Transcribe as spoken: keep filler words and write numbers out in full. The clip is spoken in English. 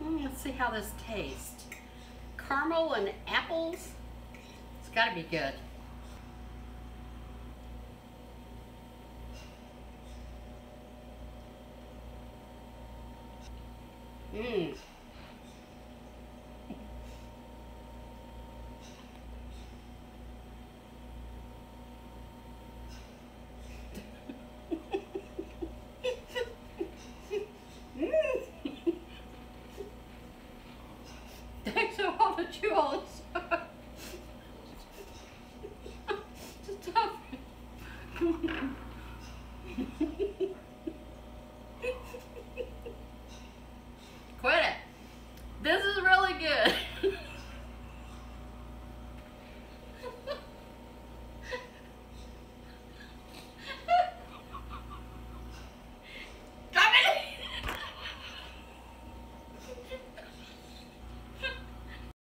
Mm, let's see how this tastes. Caramel and apples. It's got to be good. Mmm. Thanks so much, you all.